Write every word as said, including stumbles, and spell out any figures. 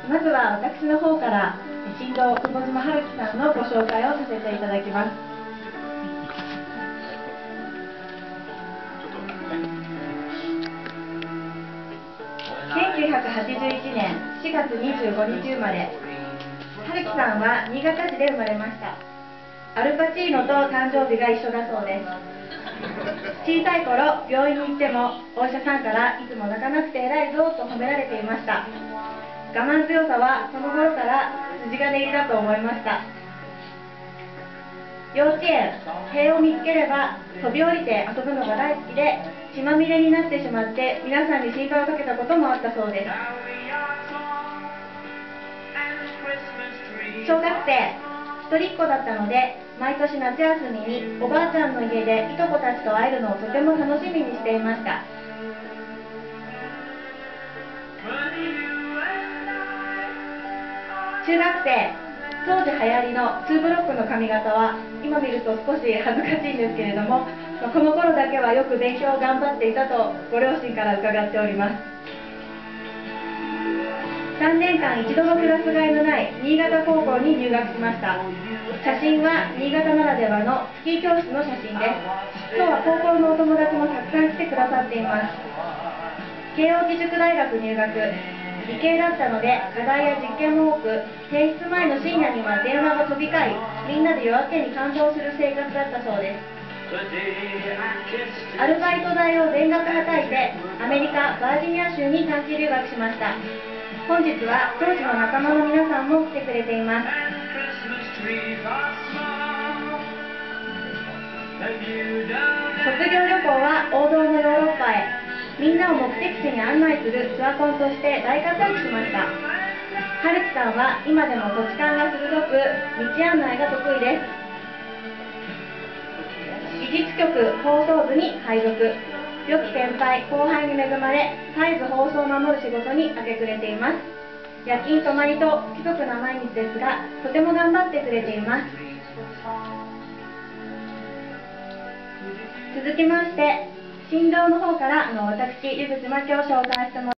まずは私の方から新郎久保島春樹さんのご紹介をさせていただきます。せんきゅうひゃくはちじゅういちねんしがつにじゅうごにち生まれ、春樹さんは新潟市で生まれました。アルパチーノと誕生日が一緒だそうです。小さい頃、病院に行ってもお医者さんからいつも泣かなくて偉いぞと褒められていました。我慢強さはその頃から筋金入りだと思いました。幼稚園、塀を見つければ飛び降りて遊ぶのが大好きで、血まみれになってしまって皆さんに心配をかけたこともあったそうです。小学生、一人っ子だったので、毎年夏休みにおばあちゃんの家でいとこたちと会えるのをとても楽しみにしていました。中学生、当時流行りのツーブロックの髪型は今見ると少し恥ずかしいんですけれども、この頃だけはよく勉強を頑張っていたとご両親から伺っております。さんねんかん一度もクラス替えのない新潟高校に入学しました。写真は新潟ならではのスキー教室の写真です。今日は高校のお友達もたくさん来てくださっています。慶応義塾大学入学、理系だったので課題や実験も多く、提出前の深夜には電話が飛び交い、みんなで夜明けに感動する生活だったそうです。アルバイト代を全額はたいてアメリカ・バージニア州に短期留学しました。本日は当時の仲間の皆さんも来てくれています。卒業旅行は王道のヨーロッパへ。みんなを目的地に案内するツアコンとして大活躍しました。春樹さんは今でも土地勘が鋭く、道案内が得意です。技術局放送部に配属。良き先輩後輩に恵まれ、絶えず放送を守る仕事に明け暮れています。夜勤泊まりと不規則な毎日ですが、とても頑張ってくれています。続きまして、新郎の方からあの私、湯口真紀を紹介してもらいます。